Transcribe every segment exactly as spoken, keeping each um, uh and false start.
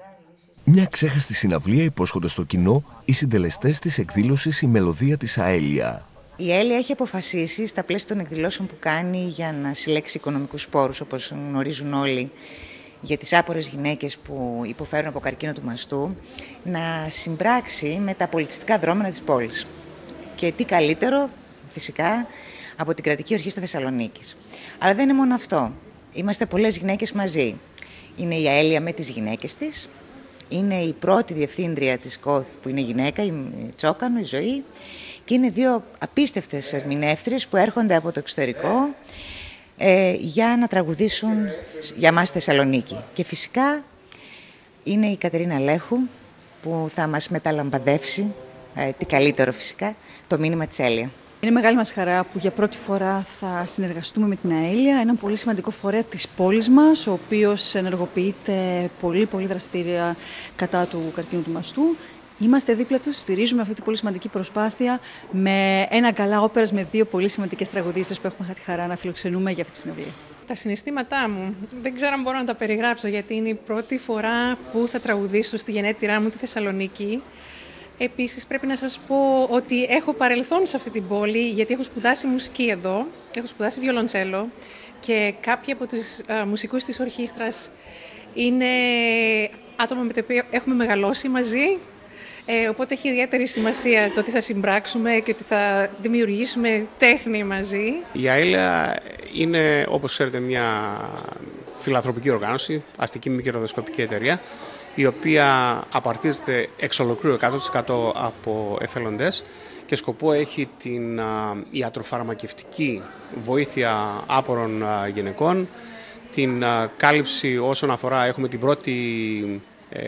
Μια ξέχαστη συναυλία υπόσχονται στο κοινό οι συντελεστές της εκδήλωσης «Η Μελωδία της Αέλια». Η Αέλια έχει αποφασίσει στα πλαίσια των εκδηλώσεων που κάνει για να συλλέξει οικονομικούς πόρους, όπως γνωρίζουν όλοι, για τις άπορες γυναίκες που υποφέρουν από καρκίνο του μαστού, να συμπράξει με τα πολιτιστικά δρόμενα της πόλης. Και τι καλύτερο, φυσικά, από την Κρατική Ορχήστρα Θεσσαλονίκης. Αλλά δεν είναι μόνο αυτό. Είμαστε πολλές γυναίκες μαζί. Είναι η Αέλια με τις γυναίκες της. Είναι η πρώτη διευθύντρια της ΚΟΘ που είναι γυναίκα, η Τσόκανο, η Ζωή. Και είναι δύο απίστευτες ερμηνεύτριες που έρχονται από το εξωτερικό ε, για να τραγουδήσουν για μας στη Θεσσαλονίκη. Και φυσικά είναι η Κατερίνα Λέχου που θα μας μεταλαμπαδεύσει, ε, τι καλύτερο φυσικά, το μήνυμα της Αέλια. Είναι μεγάλη μας χαρά που για πρώτη φορά θα συνεργαστούμε με την Αέλια, έναν πολύ σημαντικό φορέα της πόλης μας, ο οποίος ενεργοποιείται πολύ πολύ δραστήρια κατά του καρκίνου του μαστού. Είμαστε δίπλα τους, στηρίζουμε αυτή την πολύ σημαντική προσπάθεια με ένα γκαλά όπερας με δύο πολύ σημαντικές τραγουδίστρες που έχουμε τη χαρά να φιλοξενούμε για αυτή τη συναυλία. Τα συναισθήματά μου δεν ξέρω αν μπορώ να τα περιγράψω, γιατί είναι η πρώτη φορά που θα τραγουδήσω στη γενέτειρά μου τη Θεσσαλονίκη. Επίσης πρέπει να σας πω ότι έχω παρελθόν σε αυτή την πόλη, γιατί έχω σπουδάσει μουσική εδώ, έχω σπουδάσει βιολοντσέλο και κάποιοι από τους α, μουσικούς της ορχήστρας είναι άτομα με τα οποία έχουμε μεγαλώσει μαζί. Ε, οπότε έχει ιδιαίτερη σημασία το ότι θα συμπράξουμε και ότι θα δημιουργήσουμε τέχνη μαζί. Η Αέλια είναι, όπως ξέρετε, μια φιλανθρωπική οργάνωση, αστική μη κερδοσκοπική εταιρεία, η οποία απαρτίζεται εξ ολοκλήρου εκατό τοις εκατό από εθελοντές και σκοπό έχει την α, ιατροφαρμακευτική βοήθεια άπορων α, γυναικών, την α, κάλυψη όσον αφορά, έχουμε την πρώτη ε,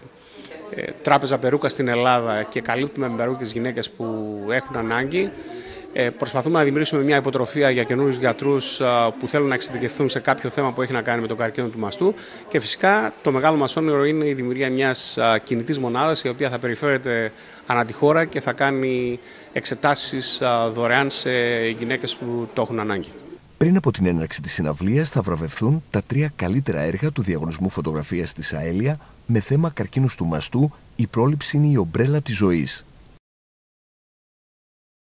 ε, τράπεζα περούκα στην Ελλάδα και καλύπτουμε με περούκες γυναίκες που έχουν ανάγκη. Ε, προσπαθούμε να δημιουργήσουμε μια υποτροφία για καινούριους γιατρούς α, που θέλουν να εξειδικευθούν σε κάποιο θέμα που έχει να κάνει με τον καρκίνο του μαστού. Και φυσικά το μεγάλο μας όνειρο είναι η δημιουργία μιας α, κινητής μονάδας, η οποία θα περιφέρεται ανά τη χώρα και θα κάνει εξετάσεις α, δωρεάν σε γυναίκες που το έχουν ανάγκη. Πριν από την έναρξη της συναυλίας θα βραβευθούν τα τρία καλύτερα έργα του διαγωνισμού φωτογραφίας της Αέλια με θέμα καρκίνους του μαστού, η πρόληψη είναι η ομπρέλα της ζωής.